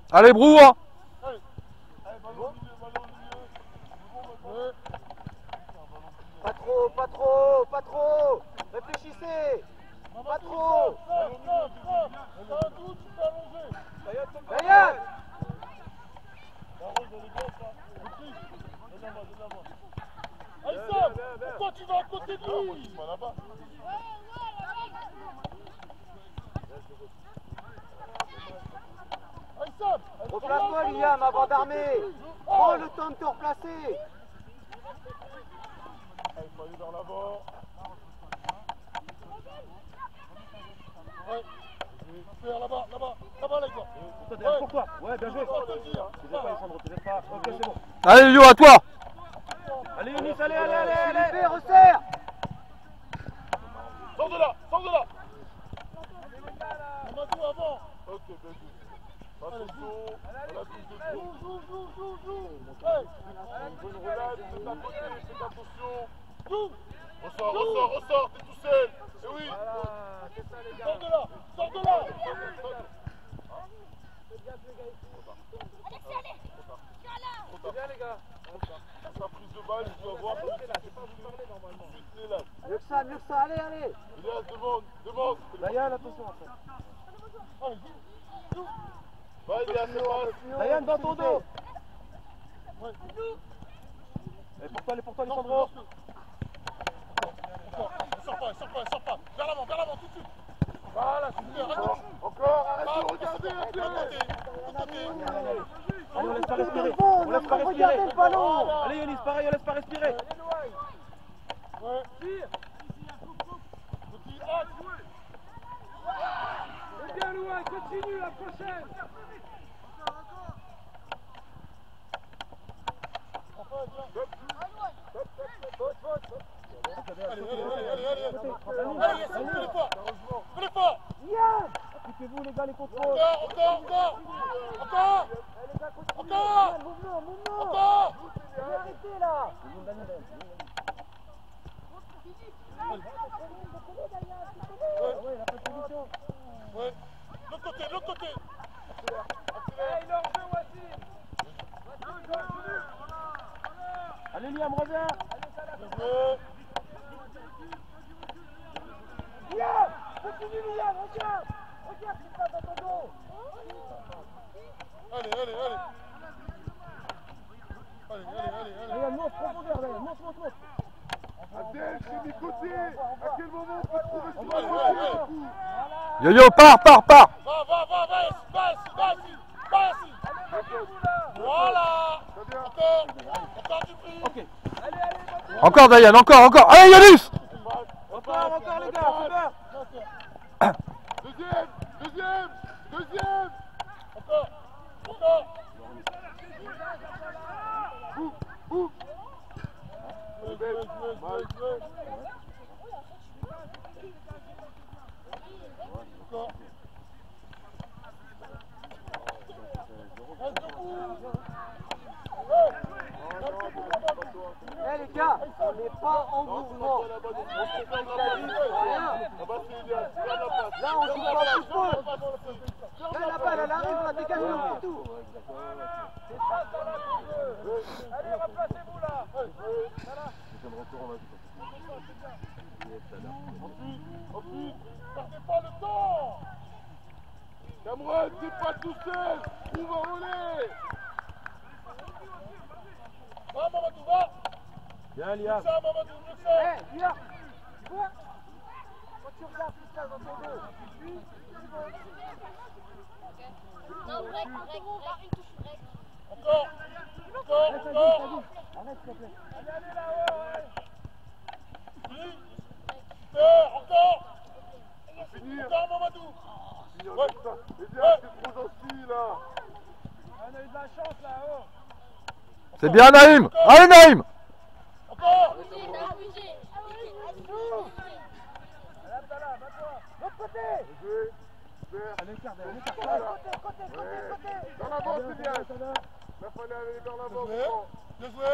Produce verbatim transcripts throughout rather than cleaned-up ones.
Allez, Brou, hein. Allez. Allez, ballon au milieu, ballon au milieu. Pas trop, pas trop, pas trop. Réfléchissez. Pas trop. Stop, stop, stop. T'as un doute, tu peux allonger. Ryan. Arrose dans les gosses, là. Maîtrise. Donne la main, donne la main. Allez, Sam, pourquoi tu vas à côté de lui? Moi, je suis pas là-bas. Allez, Sam. Replace-toi, Liam, avant d'armer. Prends le temps de te replacer. Allez, il faut aller vers l'avant. Ouais. Faire là-bas, là-bas, là-bas, les gars. Pour toi. Ouais, bien joué. C'est pas, Alessandro, c'est pas. Ok, c'est bon. Allez, Lio, à toi. Allez, Younis, allez, allez, allez, allez. Resserre. Sors de là, sors de là. Amadou, avant. Ok, bien joué. Attention, à la touche de joue, joue, joue, joue, joue. Bonne relâche, faites attention, faites attention. Joue. Ressort, ressort, ressort, t'es tout seul. Eh oui. Sors de là, sors de là. C'est bien, les gars. Sa prise de balle, il doit voir. Mieux que ça, mieux que ça. Allez, allez. Elias, demande, demande. Ryan, attention après. Va, Elias, c'est pas. Ryan, dans ton dos. Ouais. Et pour toi, allez pour toi, Alessandro. Encore, sors pas, sors pas, sors pas. Vers l'avant, vers l'avant, tout de suite. Voilà, super, Encore, encore, arrête de regarder, arrête. Allez, on laisse pas respirer. On laisse pas respirer. Le ballon. Allez, Younis, pareil, on laisse pas respirer. Ouais. Tire. Petit axe. C'est bien, Louis, continue la prochaine. Allez, allez, allez, allez, allez. Allez, fais-le pas. Fais-le pas. Appliquez-vous, les gars, les contrôles. Encore, encore, encore. Encore. Encore. Encore. Arrêtez là. Ouais, il a pas de position. Ouais. L'autre côté, l'autre côté. Il est en jeu, Wassim. Allez, Liam, reviens. Bien joué. Liam, continue, Liam, regarde. Regarde ce qui se passe dans ton dos. Allez, allez, allez. Allez, allez, allez, allez. Liam, monte, profondeur, Liam, monte, monte, monte. Adèle, c'est du côté. À quel moment on peut trouver ce ballon? Yo-yo, pars, pars, pars. Va, va, va, va, ici, va ici, va ici, va ici. Voilà. Encore, encore du prix. Encore, Dayan, encore, encore. Allez, Younis. Encore, encore, les gars, super. Deuxième, deuxième, deuxième. Encore, encore. Ouh, ouh. Jouez, jouez, jouez, jouez. Encore. Reste debout. Eh les gars, on n'est pas en mouvement. On se fait la vie, rien. Là, on joue pas au football. Là, la balle, elle arrive, on la dégage, c'est tout. Allez, replacez-vous là. Ensuite, ensuite, perdez pas le temps. Cameron, t'es pas tout seul. On va rouler. Va, Mamadou, va. Bien, Liam. Mieux que ça, Mamadou, mieux que ça. Eh, Liam, tu vois, quand tu regardes tout ça dans ton dos, lui, Non, break, break, break, une touche break. Encore, encore, encore. arrête s'il te plaît. Allez, allez là-haut, ouais. Oui. Super, encore. Encore, Mamadou. Ouais. Ouais. C'est trop gentil là. On a eu de la chance là-haut. C'est bien, Naïm. Allez, Naïm. Encore. Abusé, t'as abusé. Abdallah, va-toi. L'autre côté. Allez, écarte, allez, écarte. Côté, côté, côté, côté. Dans l'avant, c'est bien. Il fallait aller vers l'avant. Bien joué.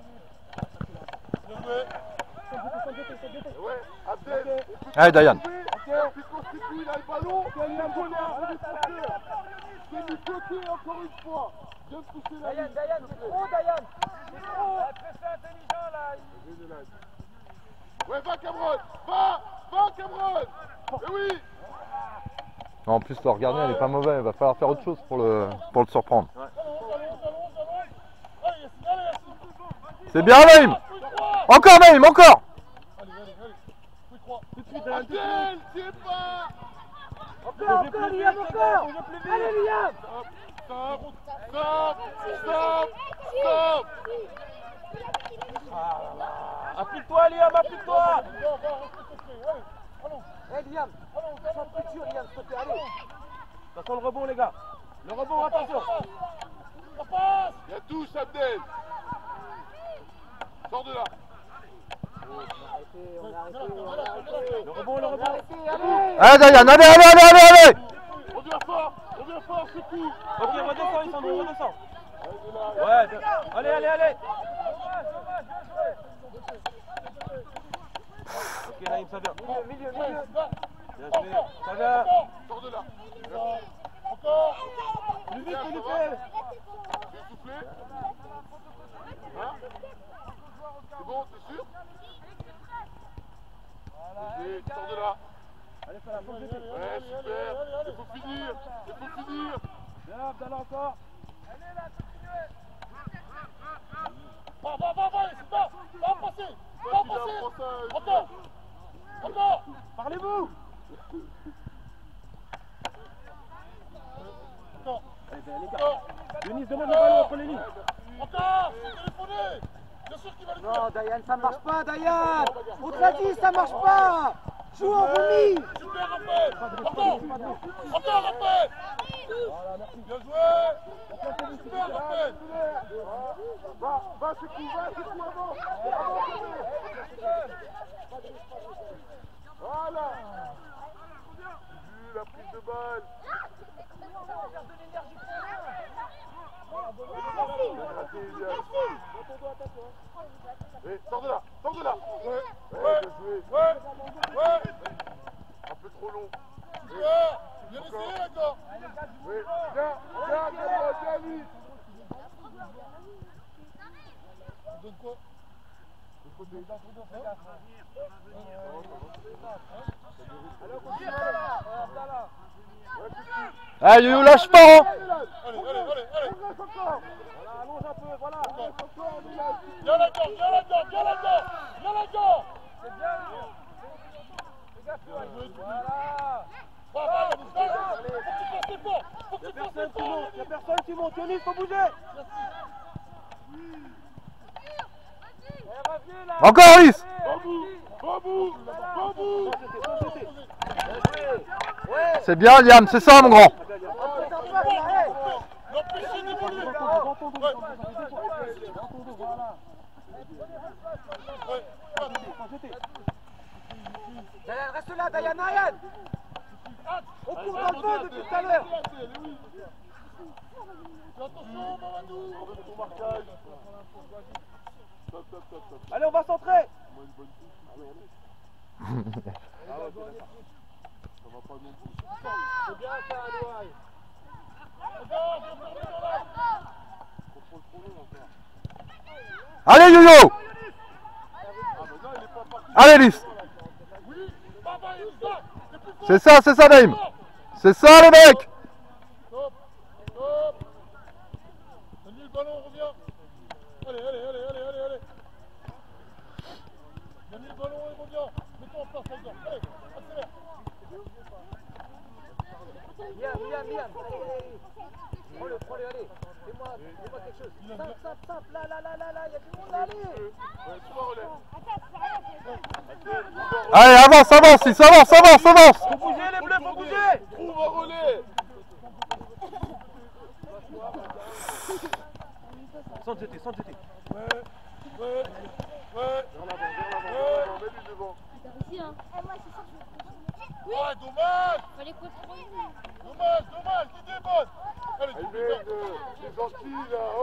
Bien joué. Ouais, Abdel. Allez, Dayan. Ok. Puis constitue, il a le ballon. Il a le ballon. C'est du côté encore une fois. Viens pousser la Dayan, ligne. Dayan, c'est trop, Dayan. C'est trop. Très intelligent là. Ouais, va Cameron. Va, va Cameron. Eh oui. Non, en plus, le gardien, il est pas mauvais. Il va falloir faire autre chose pour le, pour le surprendre. C'est bien, Naïm. Encore, Naïm, encore. Abdel, c'est pas. Encore, encore, Liam, encore. Allez, Liam. Stop, stop, stop, stop. Applique-toi, Liam, applique-toi. Eh, Liam. Sans culture, Liam, s'il te plaît, allez. Attention le rebond, les gars. Le rebond, attention. Il y a tous, Abdel. Sors de là. On a arrêté, on a arrêté, on a arrêté. Le rebond, le On a rebond. arrêté, allez. Allez, Dayan, allez, allez, allez, allez, allez. Reviens fort, reviens fort, c'est tout. Ok, redescends, Isandro, redescends. Ouais, allez, allez, allez. Ok, Naïm, ça vient. Milieu, milieu, milieu. Bien joué. Ça vient. Sors de là. Encore. Plus vite, Viens, Felipe. ça va. J'ai soufflé. Hein? C'est bon, t'es sûr? Vas-y, sors de là. Allez, fais la faute, G T. Ouais, super. Il faut finir. Il faut finir. Bien, Abdallah encore. Va, va, va, va, c'est pas. Va passer. Va passer. Encore. Encore. Parlez-vous. Encore. Allez, bien, les gars. Denis, demande le ballon entre les lignes. Encore. C'est téléphoné. Bien sûr qu'il va le faire. Non, Dayan, ça marche pas, Dayan. On te l'a dit, ça marche pas. Joue en remis. Super, Raphaël. Encore. Encore, Raphaël. Bien joué. Super, Raphaël. Va, va, c'est coup, va, c'est coup, avant. Voilà. Vu la prise de balle. Eh, sors de là, sors de là. Ouais, ouais, bien joué. Ouais, ouais. Un peu trop long. Super. Bien essayé, d'accord. Oui, viens, viens, viens, viens, vite. On donne quoi? Le côté. Allez, Yo-Yo, lâche pas, hein. Allez, allez, allez, allez. Voilà, allonge un peu, voilà. Viens là-dedans, viens là-dedans, viens là-dedans, viens là-dedans. C'est bien. Les gars, voilà. Va, va, Yanis, va. Faut que tu fasses l'effort. Faut que Y'a tu fasses personne qui l'effort. monte, y'a personne qui monte. Denis, faut bouger. Encore, Alice. Bambou, bambou, bambou. C'est bien, Liam, c'est ça, mon grand. L'empêcher d'évoluer. Ouais. Ouais. Dayan, reste là, Dayan, Dayan. On court dans le feu depuis tout à l'heure. Attention, Mamadou. On veut ton marquage. Stop, stop, stop, stop. Allez, on va centrer. Moi, une bonne touche. Ah ouais, c'est d'accord. Ça va pas non plus. C'est bien ça, Alouaï. Regarde, viens tourner dans l'axe. Contrôle trop long encore. Allez, Yo-Yo. Ah, mais non, il est pas parti. Allez, Alice. Oui, Baba, il est là. C'est plus fort. C'est ça, c'est ça, Naïm. C'est ça, les mecs. Stop, stop. Donne-lui le ballon, on revient. Allez, allez, allez, allez, allez, allez. Donne-lui le ballon et revient. Mets-toi en place, les gars. Allez, accélère. Liam, Liam, Liam. Prends-le, prends-le, allez. Fais-moi, fais-moi quelque chose. Simple, simple, simple. Là, là, là, là, là. Il y a du monde, allez. Ouais, sois relais. Allez, avance, avance, Alice, avance, avance, avance. Faut bouger, les bleus, faut bouger. Trouve un relais. Centre G T, centre G T. Ouais, ouais, ouais. Vers l'avant, vers l'avant, vers l'avant. Mets-lui devant. Ici, hein. Eh, moi, c'est ça que je veux. Ouais, dommage. Fallait contrôler. Dommage, dommage. L'idée est bonne. Allez, tu fais ça. C'est gentil, là. Oh.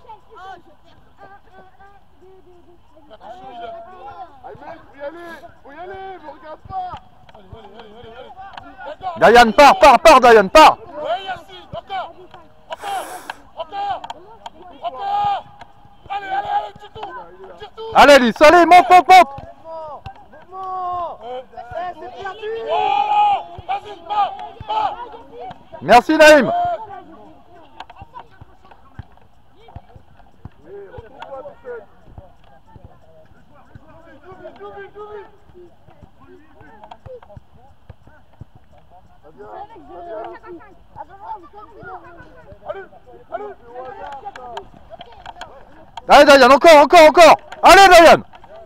Attention, il a. Allez, mec, faut y aller. Faut y aller. Me regarde pas. Allez, allez, allez, allez, allez. D'accord. Dayan, pars, pars, pars, Dayan, pars. Ouais, Yacine, encore. Allez Lys, allez, monte, monte, monte. Mouvement. Eh, c'est perdu. Vas-y, pas, pas. Merci Naïm. Allez Dayan, encore, encore, encore. Allez Dayan.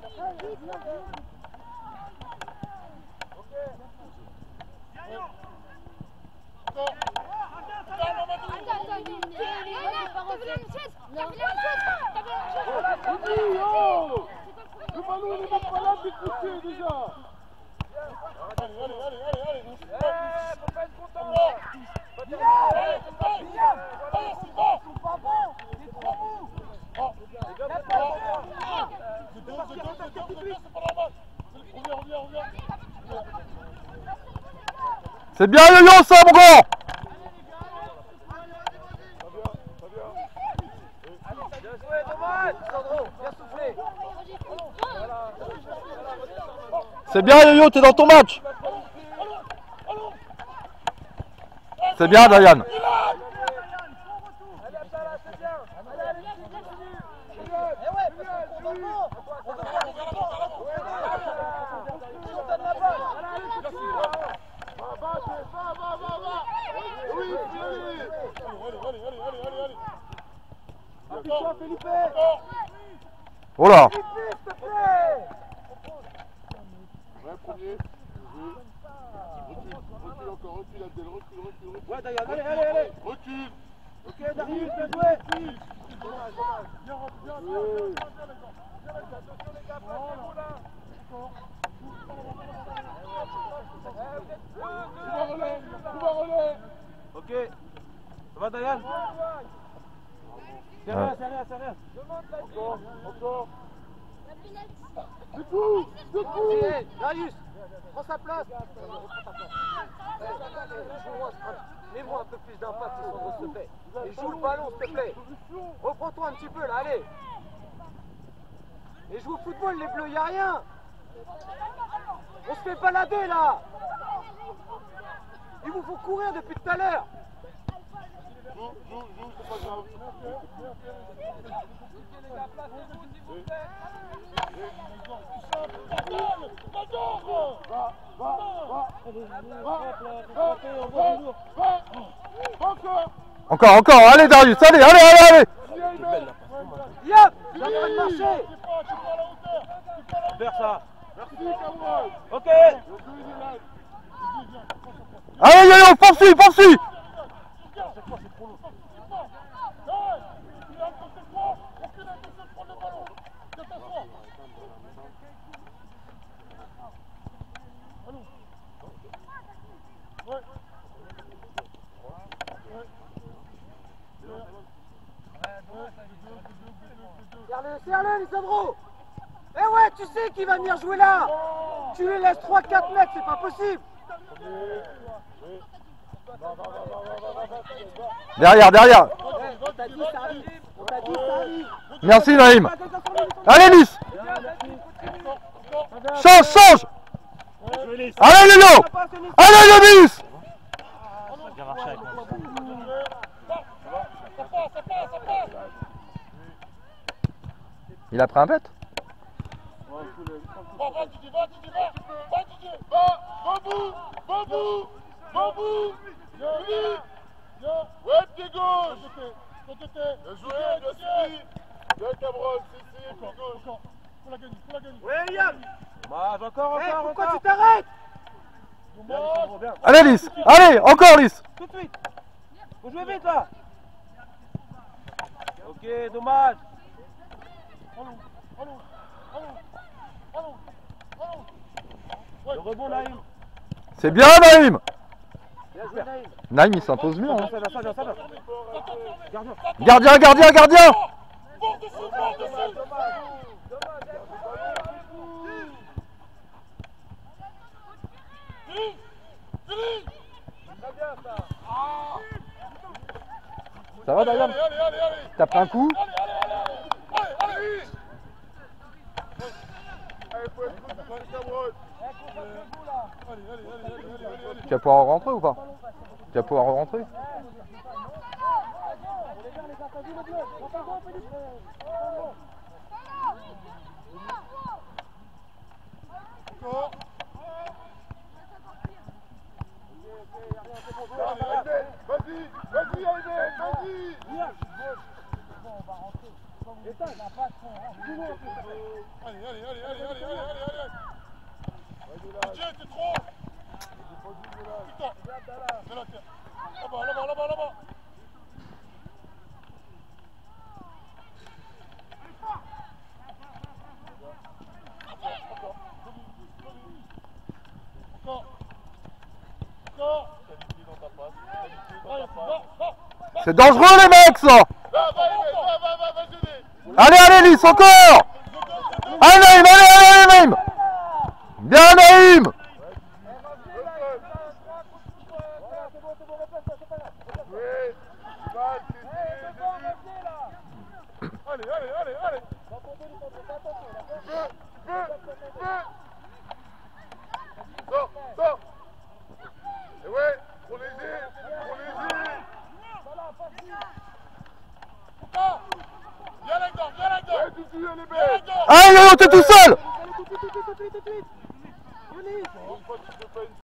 Le ballon il est même pas là, t'es poussé déjà. Allez, allez, allez, allez, allez. Faut pas être content. Allez, c'est bon. Allez, c'est bon. Pas bon. C'est trop mou. Oh, c'est deux, c'est deux, c'est deux, c'est pas normal. Reviens, reviens, reviens. C'est bien Yo-Yo ça mon grand. Bien joué, Dommage. Sandro, bien soufflé. C'est bien Yo-Yo, t'es dans ton match. C'est bien Dayan. Oh là. Ouais, premier. Recule, recule encore, recule Abdel, recule, recule, recule. Ouais, Dayan, allez, allez, allez. Recule. Ok, Darius, bien joué. Ok. Ça va, Dayan? C'est rien, c'est rien, c'est rien. Encore, encore. Du coup, du coup. Hey, Darius, prends sa place. Mets-moi un peu plus d'impact, Sandro, s'il te plaît. Et joue le ballon, s'il te plaît. Reprends-toi un petit peu, là, allez. Et joue au football, les bleus, y'a rien. On se fait balader, là. Il vous faut courir depuis tout à l'heure. Joue, joue, joue, c'est pas grave. Encore, encore, allez Darius, allez, allez, allez, allez. Yop, il est en train de marcher. Vers ça. Ok. Allez Yo-Yo, poursuis, poursuis. Serre-le, serre-le, Lisandro. Eh ouais, tu sais qu'il va venir jouer là. Tu lui laisses trois quatre mètres, c'est pas possible. Derrière, derrière. On t'a dit ça arrive. On t'a dit ça arrive. Merci Naïm. Allez Lys. Change, change. Allez Yo-Yo. Allez Lys. Il a pris un bête. Va, va, Didier, va, Didier, va. Va, Didier, va. Va, bout. Va, bout. Va, bout. Vite. Ouais, pied gauche. Bien joué, bien suivi. Bien Cabrol, c'est pied gauche. Faut la gagner, faut la gagner. Ouais, Liam. Dommage, encore, Eh, encore, pourquoi encore. tu t'arrêtes? Allez Lys, allez, encore Lys. Tout de suite. Faut jouer vite là. Ok, dommage. Le rebond, Naïm. C'est bien Naïm. Bien joué, Naïm. Naïm il s'impose mieux. Hein. Ça, ça, ça, ça, ça. Gardien. Gardien, gardien, gardien. Fort dessus, fort dessus. Fini, fini. Ça va Dayan? Allez, allez, allez, allez. T'as pris un coup? Allez, allez, allez, allez, allez, allez. Allez, faut être concentré, Cameroun. Allez, allez, allez, allez, allez, allez. Tu vas pouvoir rentrer ou pas? Tu vas pouvoir rentrer? Encore. Vas-y, vas-y, Aïdé, vas-y. Allez, allez, allez, allez, allez, allez, allez, allez. Dieu, t'es trop. Putain. De la terre. Là-bas, là-bas, là-bas, là-bas. Encore. Encore. Qualité dans ta passe. Qualité dans ta passe. C'est dangereux les mecs ça! Va, va, va, va, va, va, Aïdé. Allez, allez Lys, encore! Allez Naïm, allez, allez, allez Naïm! Bien Naïm! Oui, va, Allez, allez, allez, allez. Sors, sors. Et ouais, prenez-y, prenez-y. Viens là-dedans, viens là-dedans. Ouais, Tutu, elle est belle. Allez Lolo, t'es tout seul!